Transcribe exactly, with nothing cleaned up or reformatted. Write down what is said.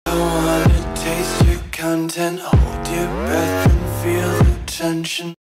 I wanna taste your content, hold your breath and feel the tension.